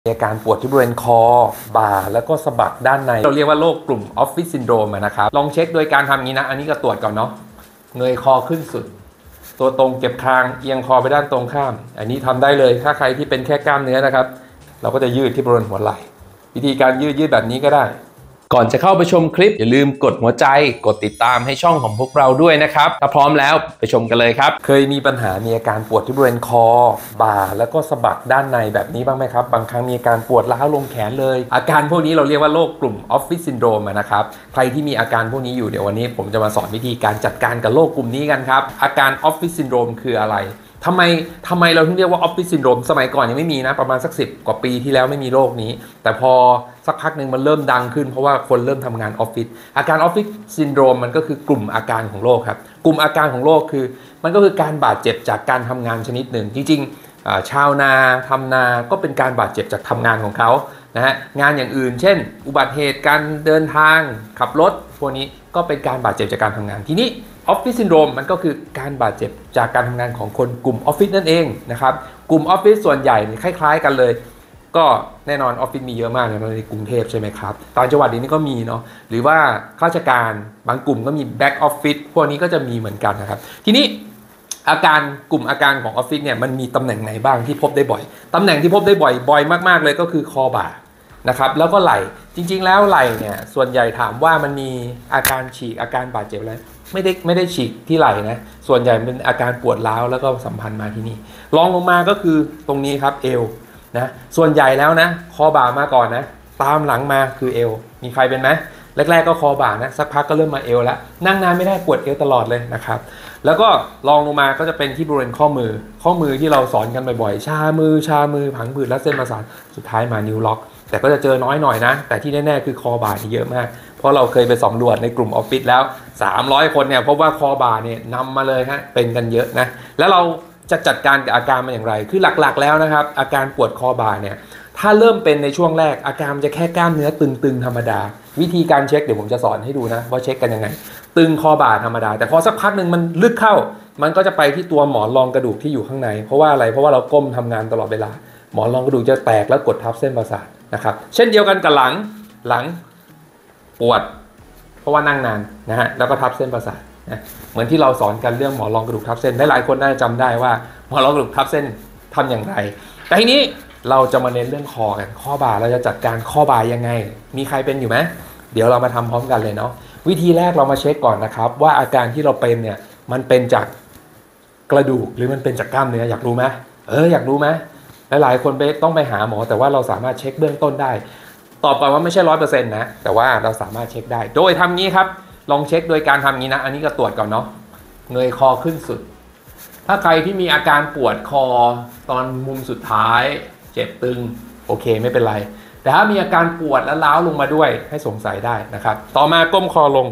มีอาการปวดที่บริเวณคอบ่าแล้วก็สะบักด้านในเราเรียกว่าโรคกลุ่มออฟฟิศซินโดรมนะครับลองเช็คโดยการทำงี้นะอันนี้ก็ตรวจก่อนเนาะเงยคอขึ้นสุดตัวตรงเก็บคางเอียงคอไปด้านตรงข้ามอันนี้ทำได้เลยถ้าใครที่เป็นแค่กล้ามเนื้อนะครับเราก็จะยืดที่บริเวณหัวไหล่วิธีการยืดแบบนี้ก็ได้ก่อนจะเข้าไปชมคลิปอย่าลืมกดหัวใจกดติดตามให้ช่องของพวกเราด้วยนะครับถ้าพร้อมแล้วไปชมกันเลยครับเคยมีปัญหามีอาการปวดที่บริเวณคอบ่าแล้วก็สะบักด้านในแบบนี้บ้างไหมครับบางครั้งมีอาการปวดร้าวลงแขนเลยอาการพวกนี้เราเรียกว่าโรคกลุ่มออฟฟิศซินโดรมนะครับใครที่มีอาการพวกนี้อยู่เดี๋ยววันนี้ผมจะมาสอนวิธีการจัดการกับโรคกลุ่มนี้กันครับอาการออฟฟิศซินโดรมคืออะไรทำไมเราถึงเรียกว่าออฟฟิศซินโดรมสมัยก่อนยังไม่มีนะประมาณสัก10 กว่าปีที่แล้วไม่มีโรคนี้แต่พอสักพักหนึ่งมันเริ่มดังขึ้นเพราะว่าคนเริ่มทำงานออฟฟิศอาการออฟฟิศซินโดรมมันก็คือกลุ่มอาการของโรคครับกลุ่มอาการของโรคคือมันก็คือการบาดเจ็บจากการทำงานชนิดหนึ่งจริงๆชาวนาทำนาก็เป็นการบาดเจ็บจากทำงานของเขานะฮะงานอย่างอื่นเช่นอุบัติเหตุการเดินทางขับรถพวกนี้ก็เป็นการบาดเจ็บจากการทำงานทีนี้ออฟฟิศซินโดรมมันก็คือการบาดเจ็บจากการทำงานของคนกลุ่มออฟฟิศนั่นเองนะครับกลุ่มออฟฟิศส่วนใหญ่คล้ายๆกันเลยก็แน่นอนออฟฟิศมีเยอะมากในกรุงเทพใช่ไหมครับต่างจังหวัดนี้ก็มีเนาะหรือว่าข้าราชการบางกลุ่มก็มีแบ็กออฟฟิศพวกนี้ก็จะมีเหมือนกันนะครับทีนี้กลุ่มอาการของออฟฟิศเนี่ยมันมีตำแหน่งไหนบ้างที่พบได้บ่อยตำแหน่งที่พบได้บ่อยมากๆเลยก็คือคอบ่านะครับแล้วก็ไหล่จริงๆแล้วไหล่เนี่ยส่วนใหญ่ถามว่ามันมีอาการฉีกอาการบาดเจ็บอะไรไม่ได้ฉีกที่ไหล่นะส่วนใหญ่เป็นอาการปวดร้าวแล้วก็สัมพันธ์มาที่นี่รองลงมาก็คือตรงนี้ครับเอวนะส่วนใหญ่แล้วนะคอบ่ามาก่อนนะตามหลังมาคือเอวมีใครเป็นไหมแรกๆก็คอบ่านะสักพักก็เริ่มมาเอวแล้วนั่งนานไม่ได้ปวดเอวตลอดเลยนะครับแล้วก็รองลงมาก็จะเป็นที่บริเวณข้อมือที่เราสอนกันบ่อยๆชามือผังผืดและเส้นประสาทสุดท้ายมานิ้วล็อกแต่ก็จะเจอน้อยหน่อยนะแต่ที่แน่ๆคือคอบ่าที่เยอะมากเพราะเราเคยไปสำรวจในกลุ่มออฟฟิศแล้ว300 คนเนี่ยพบว่าคอบ่าเนี่ยนำมาเลยฮะเป็นกันเยอะนะแล้วเราจะจัดการกับอาการมันอย่างไรคือหลักๆแล้วนะครับอาการปวดคอบ่าเนี่ยถ้าเริ่มเป็นในช่วงแรกอาการมันจะแค่กล้ามเนื้อตึงๆธรรมดาวิธีการเช็คเดี๋ยวผมจะสอนให้ดูนะว่าเช็คกันยังไงตึงคอบ่าธรรมดาแต่พอสักพักหนึ่งมันลึกเข้ามันก็จะไปที่ตัวหมอนรองกระดูกที่อยู่ข้างในเพราะว่าอะไรเพราะว่าเราก้มทำงานตลอดเวลาหมอนรองกระดูกจะแตกแล้วกดทับเส้นประสาทนะครับเช่นเดียวกันกับหลังปวดเพราะว่านั่งนานนะฮะแล้วก็ทับเส้นประสาทนะเหมือนที่เราสอนกันเรื่องหมอนรองกระดูกทับเส้นหลายคนน่าจะจำได้ว่าหมอนรองกระดูกทับเส้นทำอย่างไรแต่ทีนี้เราจะมาเน้นเรื่องคอกันข้อบ่าเราจะจัดการข้อบ่ายังไงมีใครเป็นอยู่ไหมเดี๋ยวเรามาทำพร้อมกันเลยเนาะวิธีแรกเรามาเช็คก่อนนะครับว่าอาการที่เราเป็นเนี่ยมันเป็นจากกระดูกหรือมันเป็นจากกล้ามเนื้ออยากรู้ไหมอยากรู้ไหมหลายคนต้องไปหาหมอแต่ว่าเราสามารถเช็คเบื้องต้นได้ตอบก่อนว่าไม่ใช่100%นะแต่ว่าเราสามารถเช็คได้โดยทำงี้ครับลองเช็คโดยการทำงี้นะอันนี้ก็ตรวจก่อนเนาะเงยคอขึ้นสุดถ้าใครที่มีอาการปวดคอตอนมุมสุดท้ายเจ็บตึงโอเคไม่เป็นไรแต่ถ้ามีอาการปวดและล้าวลงมาด้วยให้สงสัยได้นะครับต่อมาก้มคอลง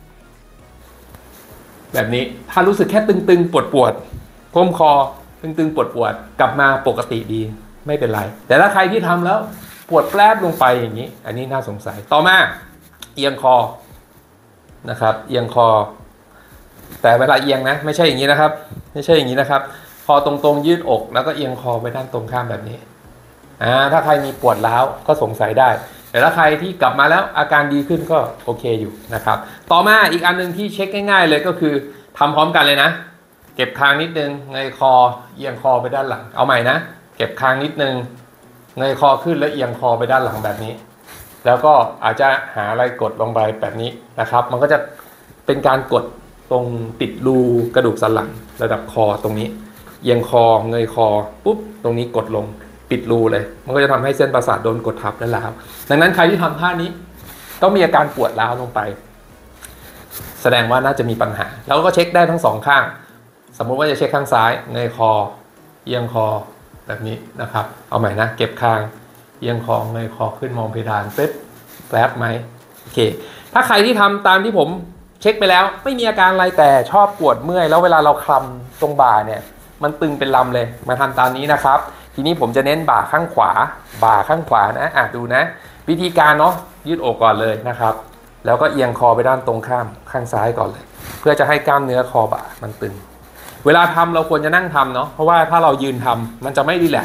แบบนี้ถ้ารู้สึกแค่ตึงๆปวดก้มคอตึงๆปวดกลับมาปกติดีไม่เป็นไรแต่ถ้าใครที่ทำแล้วปวดแปรบลงไปอย่างนี้อันนี้น่าสงสัยต่อมาเอียงคอนะครับเอียงคอแต่เวลาเอียงนะไม่ใช่อย่างนี้นะครับไม่ใช่อย่างนี้นะครับคอตรงๆยืดอกแล้วก็เอียงคอไปด้านตรงข้ามแบบนี้ถ้าใครมีปวดร้าวก็สงสัยได้แต่ถ้าใครที่กลับมาแล้วอาการดีขึ้นก็โอเคอยู่นะครับต่อมาอีกอันนึงที่เช็คง่ายๆเลยก็คือทำพร้อมกันเลยนะเก็บคางนิดนึงเงยคอเอียงคอไปด้านหลังเอาใหม่นะเก็บคางนิดนึงเงยคอขึ้นแล้วเอียงคอไปด้านหลังแบบนี้แล้วก็อาจจะหาอะไรกดลงไปแบบนี้นะครับมันก็จะเป็นการกดตรงติดรูกระดูกสันหลังระดับคอตรงนี้เอียงคอเงยคอปุ๊บตรงนี้กดลงปิดรูเลยมันก็จะทำให้เส้นประสาทโดนกดทับและร้าวดังนั้นใครที่ทำท่านี้ต้องมีอาการปวดร้าวลงไปแสดงว่าน่าจะมีปัญหาแล้วก็เช็คได้ทั้งสองข้างสมมุติว่าจะเช็คข้างซ้ายเงยคอเอียงคอแบบนี้นะครับเอาใหม่นะเก็บคางเอียงคอเงยคอขึ้นมองเพดานปึ๊บแกลบไหมโอเคถ้าใครที่ทำตามที่ผมเช็คไปแล้วไม่มีอาการอะไรแต่ชอบปวดเมื่อยแล้วเวลาเราคลำตรงบ่าเนี่ยมันตึงเป็นลำเลยมาทำตามนี้นะครับทีนี้ผมจะเน้นบ่าข้างขวานะดูนะวิธีการเนาะยืดอกก่อนเลยนะครับแล้วก็เอียงคอไปด้านตรงข้ามข้างซ้ายก่อนเลยเพื่อจะให้กล้ามเนื้อคอบ่ามันตึงเวลาทำเราควรจะนั่งทำเนาะเพราะว่าถ้าเรายืนทำมันจะไม่รีแลกซ์เว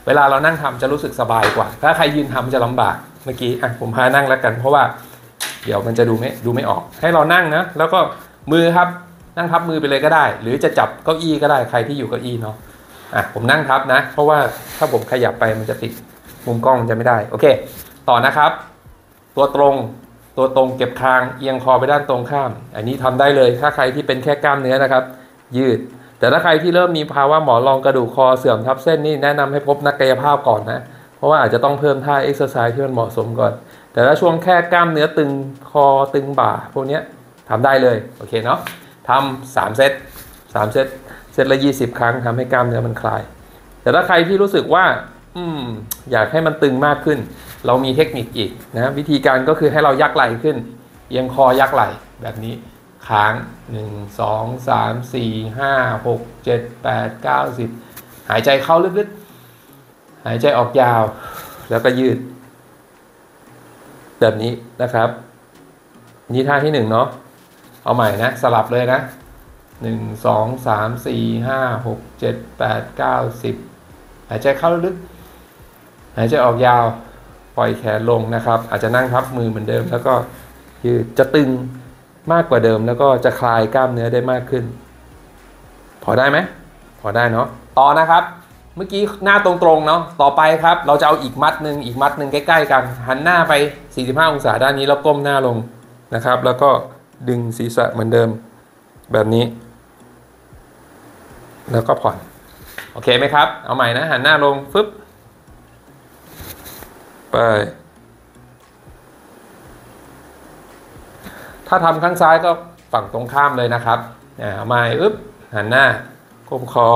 เวลาเรานั่งทำจะรู้สึกสบายกว่าถ้าใครยืนทำจะลำบากเมื่อกี้ผมพานั่งแล้วกันเพราะว่าเดี๋ยวมันจะดูไม่ออกให้เรานั่งนะแล้วก็มือครับนั่งทับมือไปเลยก็ได้หรือจะจับเก้าอี้ก็ได้ใครที่อยู่เก้าอี้เนาะผมนั่งทับนะเพราะว่าถ้าผมขยับไปมันจะติดมุมกล้องจะไม่ได้โอเคต่อนะครับตัวตรงเก็บคางเอียงคอไปด้านตรงข้ามอันนี้ทำได้เลยถ้าใครที่เป็นแค่กล้ามเนื้อนะครับยืดแต่ถ้าใครที่เริ่มมีภาวะหมอนรองกระดูกคอเสื่อมทับเส้นนี่แนะนำให้พบนักกายภาพก่อนนะเพราะว่าอาจจะต้องเพิ่มท่าเอ็กซ์ไซส์ที่มันเหมาะสมก่อนแต่ถ้าช่วงแค่กล้ามเนื้อตึงคอตึงบ่าพวกนี้ทำได้เลยโอเคเนาะทำ3 เซตเซตละ20 ครั้งทำให้กล้ามเนื้อมันคลายแต่ถ้าใครที่รู้สึกว่าอยากให้มันตึงมากขึ้นเรามีเทคนิคอีกนะวิธีการก็คือให้เรายักไหล่ขึ้นเอียงคอยักไหล่แบบนี้ค้าง1 2 3 4 5 6 7 8 9 10หายใจเข้าลึกๆหายใจออกยาวแล้วก็ยืดแบบนี้นะครับนี่ท่าที่1เนาะเอาใหม่นะสลับเลยนะ1 2 3 4 5 6 7 8 9 10หายใจเข้าลึกหายใจออกยาวปล่อยแขนลงนะครับอาจจะนั่งทับมือเหมือนเดิมแล้วก็ยืดจะตึงมากกว่าเดิมแล้วก็จะคลายกล้ามเนื้อได้มากขึ้นพอได้ไหมพอได้เนาะต่อนะครับเมื่อกี้หน้าตรงๆเนาะต่อไปครับเราจะเอาอีกมัดหนึ่งใกล้ๆกันหันหน้าไป45 องศาด้านนี้แล้วก้มหน้าลงนะครับแล้วก็ดึงศีรษะเหมือนเดิมแบบนี้แล้วก็ผ่อนโอเคไหมครับเอาใหม่นะหันหน้าลงฟึบไปถ้าทำข้างซ้ายก็ฝั่งตรงข้ามเลยนะครับเอาใหม่หันหน้าก้มคอ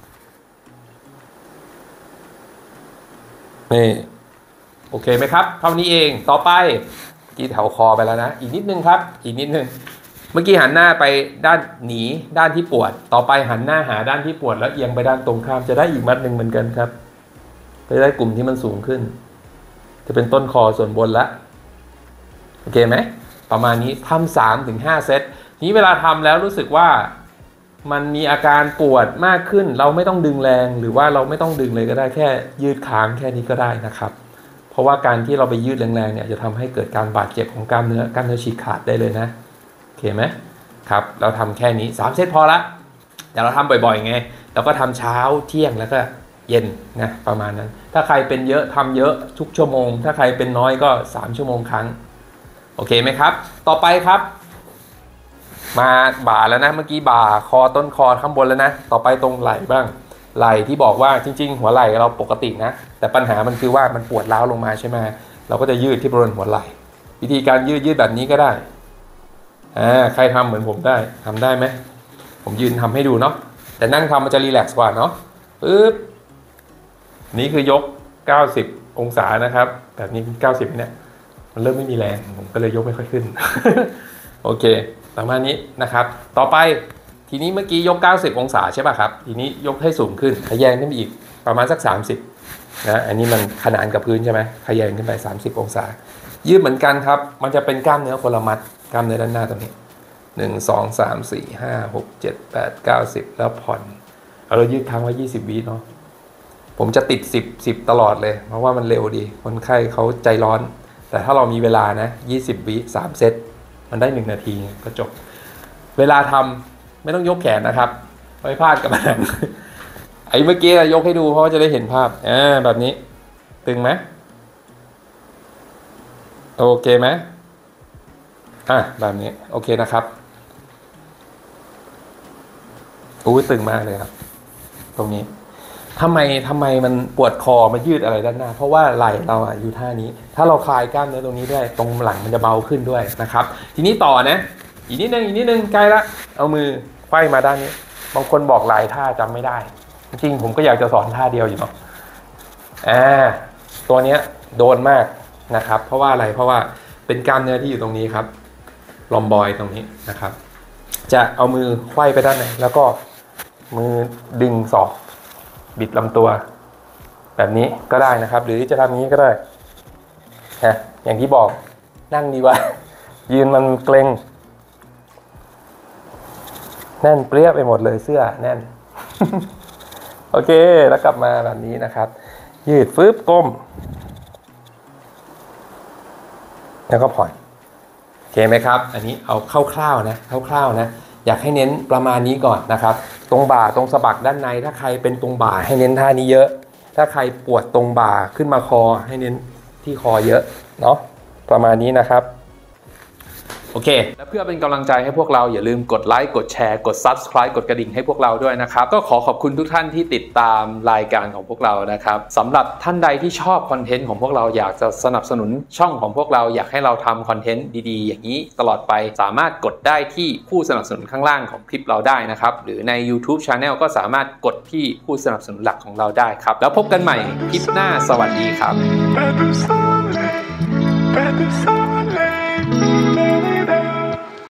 นี่โอเคไหมครับเท่านี้เองต่อไปกี้แถวคอไปแล้วนะอีกนิดนึงครับอีกนิดนึงเมื่อกี้หันหน้าไปด้านหนีด้านที่ปวดต่อไปหันหน้าหาด้านที่ปวดแล้วเอียงไปด้านตรงข้ามจะได้อีกมัดหนึ่งเหมือนกันครับจะได้กลุ่มที่มันสูงขึ้นจะเป็นต้นคอส่วนบนละโอเคไหมประมาณนี้ทำ3-5 เซตนี้เวลาทำแล้วรู้สึกว่ามันมีอาการปวดมากขึ้นเราไม่ต้องดึงแรงหรือว่าเราไม่ต้องดึงเลยก็ได้แค่ยืดค้างแค่นี้ก็ได้นะครับเพราะว่าการที่เราไปยืดแรงๆเนี่ยจะทำให้เกิดการบาดเจ็บของกล้ามเนื้ฉีกขาดได้เลยนะโอเคไหมครับเราทำแค่นี้3 เซตพอละแต่เราทำบ่อยๆไงเราก็ทำเช้าเที่ยงแล้วก็เย็นนะประมาณนั้นถ้าใครเป็นเยอะทำเยอะทุกชั่วโมงถ้าใครเป็นน้อยก็3 ชั่วโมงครั้งโอเคไหมครับต่อไปครับมาบ่าแล้วนะเมื่อกี้บ่าคอต้นคอข้างบนแล้วนะต่อไปตรงไหล่บ้างไหล่ที่บอกว่าจริงๆหัวไหล่เราปกตินะแต่ปัญหามันคือว่ามันปวดร้าวลงมาใช่ไหมเราก็จะยืดที่บริเวณหัวไหล่วิธีการยืดแบบนี้ก็ได้ใครทำเหมือนผมได้ทำได้ไหมผมยืนทำให้ดูเนาะแต่นั่งทำมันจะรีแลกซ์กว่าเนาะนี่คือยก90 องศานะครับแบบนี้90เนี่ยมันเริ่มไม่มีแรงผมก็เลยยกไม่ค่อยขึ้น โอเคประมาณนี้นะครับต่อไปทีนี้เมื่อกี้ยก90 องศาใช่ป่ะครับทีนี้ยกให้สูงขึ้นขยันขึ้นไปอีกประมาณสัก30นะอันนี้มันขนานกับพื้นใช่ไหมขยันขึ้นไป30 องศายืดเหมือนกันครับมันจะเป็นกล้ามเนื้อคนละมัดกล้ามเนื้อด้านหน้าตรงนี้1 2 3 4 5 6 7 8 9 10แล้วผ่อนเรายืดค้างไว้20 วิเนาะผมจะติด10ตลอดเลยเพราะว่ามันเร็วดีคนไข้เขาใจร้อนแต่ถ้าเรามีเวลานะ20 วิ3 เซตมันได้1 นาทีก็จบเวลาทำไม่ต้องยกแขนนะครับไม่พลาดกับมันไอ้เมื่อกี้ยกให้ดูเพราะว่าจะได้เห็นภาพแบบนี้ตึงไหมโอเคไหมแบบนี้โอเคนะครับตึงมากเลยครับตรงนี้ทำไมมันปวดคอมายืดอะไรด้านหน้าเพราะว่าไหล่เราอยู่ท่านี้ถ้าเราคลายกล้ามเนื้อตรงนี้ด้วยตรงหลังมันจะเบาขึ้นด้วยนะครับทีนี้ต่อนะอีกนิดนึงใกล้ละเอามือไขว้มาด้านนี้บางคนบอกหลายท่าจำไม่ได้จริงๆผมก็อยากจะสอนท่าเดียวอยู่เนาะตัวเนี้ยโดนมากนะครับเพราะว่าอะไรเพราะว่าเป็นกล้ามเนื้อที่อยู่ตรงนี้ครับลอมบอยตรงนี้นะครับจะเอามือไขว้ไปด้านไหนแล้วก็มือดึงศอกบิดลำตัวแบบนี้ก็ได้นะครับหรือจะทำนี้ก็ได้อย่างที่บอกนั่งดีกว่ายืนมันเกร็งแน่นเปรี้ยไปหมดเลยเสื้อแน่น โอเคแล้วกลับมาแบบนี้นะครับยืดฟึบก้มแล้วก็ผ่อนโอเคไหมครับอันนี้เอาคร่าวๆนะคร่าวๆนะอยากให้เน้นประมาณนี้ก่อนนะครับตรงบ่าตรงสะบักด้านในถ้าใครเป็นตรงบ่าให้เน้นท่านี้เยอะถ้าใครปวดตรงบ่าขึ้นมาคอให้เน้นที่คอเยอะเนาะประมาณนี้นะครับโอเคและเพื่อเป็นกำลังใจให้พวกเราอย่าลืมกดไลค์กดแชร์กด Subscribe กดกระดิ่งให้พวกเราด้วยนะครับก็ขอบคุณทุกท่านที่ติดตามรายการของพวกเรานะครับสำหรับท่านใดที่ชอบคอนเทนต์ของพวกเราอยากจะสนับสนุนช่องของพวกเราอยากให้เราทำคอนเทนต์ดีๆอย่างนี้ตลอดไปสามารถกดได้ที่ผู้สนับสนุนข้างล่างของคลิปเราได้นะครับหรือใน YouTube Channel ก็สามารถกดที่ผู้สนับสนุนหลักของเราได้ครับแล้วพบกันใหม่คลิปหน้าสวัสดีครับ